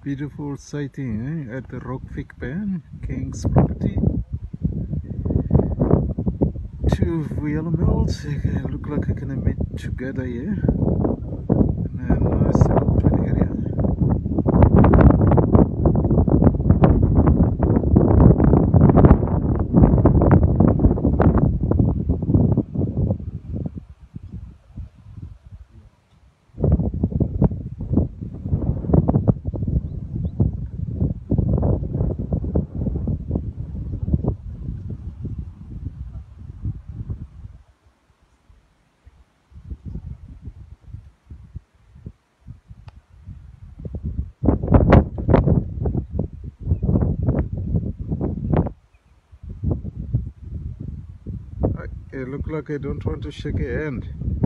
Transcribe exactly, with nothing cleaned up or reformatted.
Beautiful sighting eh? At the Rockvik Pan, King's property. Two wheel mills, they look like they're gonna meet together here. And a nice open area. It look like I don't want to shake a hand.